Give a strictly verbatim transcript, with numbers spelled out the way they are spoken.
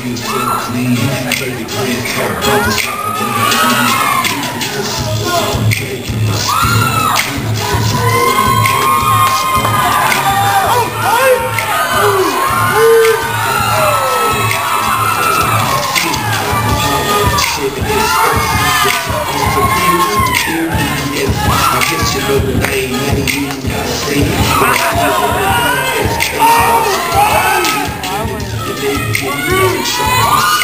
you so clean. thirty grand car, brothers hopping on the I guess you know the name, many you gotta say it.